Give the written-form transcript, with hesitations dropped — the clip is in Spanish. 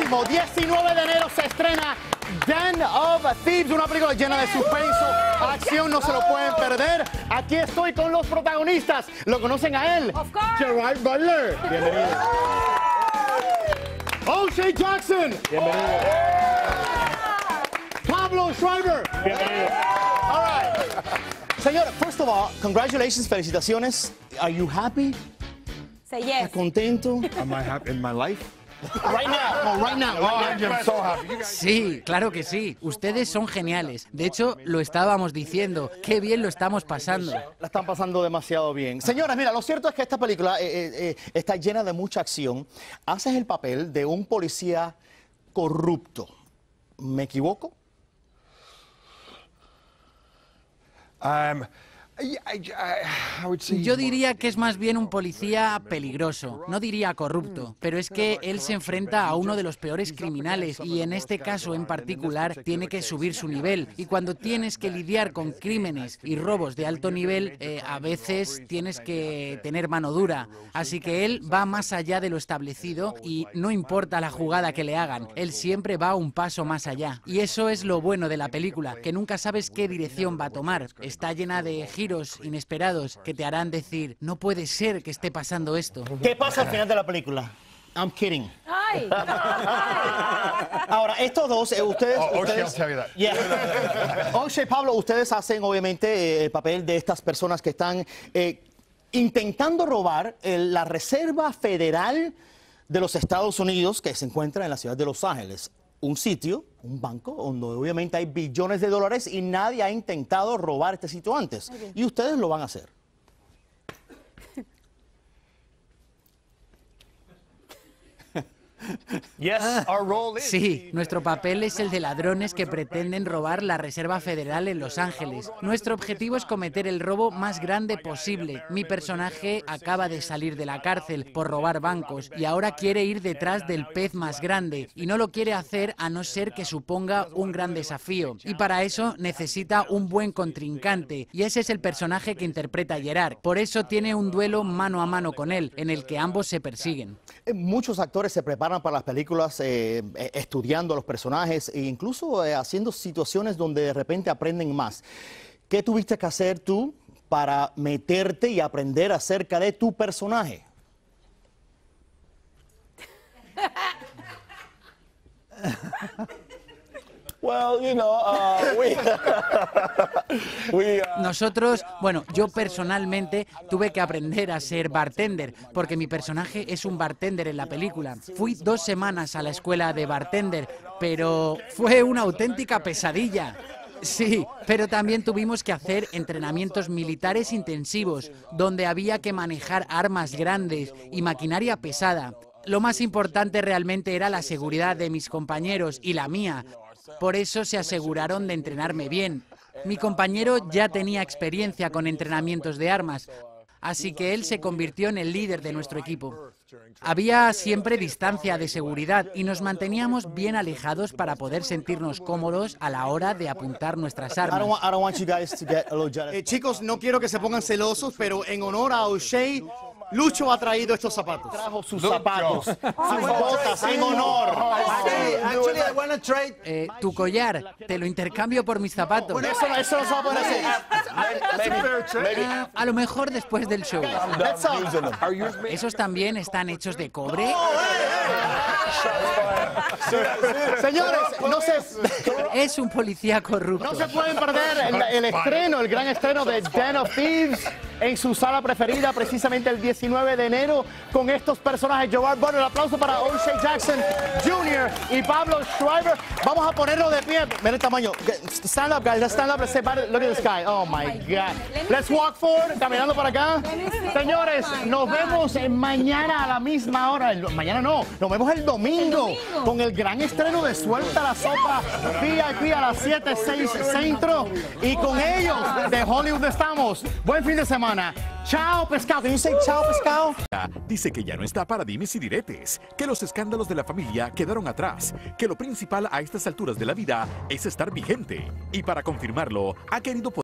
mismo, 19 de enero se estrena Den of Thieves, una película llena de suspenso, acción, no se lo pueden perder. Aquí estoy con los protagonistas. ¿Lo conocen a él? Of course. Gerard Butler. Bienvenido. O'Shea Jackson. Bienvenido. Pablo Schreiber. Bienvenido. All right. Señor, first of all, congratulations, felicitaciones. Are you happy? Say yes. ¿Contento? Am I happy in my life? Right now. No, right now. Right now. I'm so happy. You guys... Sí, claro que sí. Ustedes son geniales. De hecho, lo estábamos diciendo. Qué bien lo estamos pasando. La están pasando demasiado bien. Señoras, mira, lo cierto es que esta película está llena de mucha acción. Haces el papel de un policía corrupto. ¿Me equivoco? I would say Yo diría que es más bien un policía peligroso, no diría corrupto, pero es que él se enfrenta a uno de los peores criminales y en este caso en particular tiene que subir su nivel. Y cuando tienes que lidiar con crímenes y robos de alto nivel, a veces tienes que tener mano dura. Así que él va más allá de lo establecido y no importa la jugada que le hagan, él siempre va un paso más allá. Y eso es lo bueno de la película, que nunca sabes qué dirección va a tomar. Está llena de giros inesperados que te harán decir, no puede ser que esté pasando esto. ¿Qué pasa al final de la película? I'm kidding. Ay. Ahora, estos dos, ustedes... O'Shea will tell you that. Yeah. O'Shea, Pablo, ustedes hacen obviamente el papel de estas personas que están intentando robar la Reserva Federal de los Estados Unidos, que se encuentra en la ciudad de Los Ángeles. Un sitio, un banco, donde obviamente hay billones de dólares y nadie ha intentado robar este sitio antes. Y ustedes lo van a hacer. Yes, our role is... Sí, nuestro papel es el de ladrones que pretenden robar la Reserva Federal en Los Ángeles. Nuestro objetivo es cometer el robo más grande posible. Mi personaje acaba de salir de la cárcel por robar bancos y ahora quiere ir detrás del pez más grande y no lo quiere hacer a no ser que suponga un gran desafío. Y para eso necesita un buen contrincante y ese es el personaje que interpreta Gerard. Por eso tiene un duelo mano a mano con él, en el que ambos se persiguen. Muchos actores se preparan para las películas estudiando a los personajes e incluso haciendo situaciones donde de repente aprenden más. ¿Qué tuviste que hacer tú para meterte y aprender acerca de tu personaje? Well, you know, Nosotros, bueno, yo personalmente tuve que aprender a ser bartender, porque mi personaje es un bartender en la película. Fui 2 semanas a la escuela de bartender, pero fue una auténtica pesadilla. Sí, pero también tuvimos que hacer entrenamientos militares intensivos, donde había que manejar armas grandes y maquinaria pesada. Lo más importante realmente era la seguridad de mis compañeros y la mía. Por eso se aseguraron de entrenarme bien. Mi compañero ya tenía experiencia con entrenamientos de armas, así que él se convirtió en el líder de nuestro equipo. Había siempre distancia de seguridad y nos manteníamos bien alejados para poder sentirnos cómodos a la hora de apuntar nuestras armas. I don't want you guys to get a little jealous. Chicos, no quiero que se pongan celosos, pero en honor a O'Shea, Lucho ha traído estos zapatos. Trajo sus zapatos, sus botas en honor. actually, I want to trade. Tu collar, te lo intercambio por mis zapatos. Bueno, eso no se va a poder hacer. A lo mejor después del show. Let's Are yours made? ¿Esos también están hechos de cobre? Señores, Es un policía no corrupto. se pueden perder el estreno, el gran estreno de Den of Thieves en su sala preferida, precisamente el 19 de enero, con estos personajes. Gerard Butler, aplauso para O'Shea Jackson Jr. y Pablo Schreiber. Vamos a ponerlo de pie. Mira el tamaño. Stand up, guys. Let's stand up. Let's say, look at the sky. Oh, my God. Let's walk forward. Caminando para acá. Señores, nos vemos mañana a la misma hora. Mañana no, nos vemos el domingo con el gran estreno de Suelta la Sopa VIP a las 7:06 Centro. Y con ellos de Hollywood estamos. Buen fin de semana. Chao, pescado. Can you say chao, pescado? Dice que ya no está para dimes y diretes, que los escándalos de la familia quedaron atrás, que lo principal a estas alturas de la vida es estar vigente. Y para confirmarlo, ha querido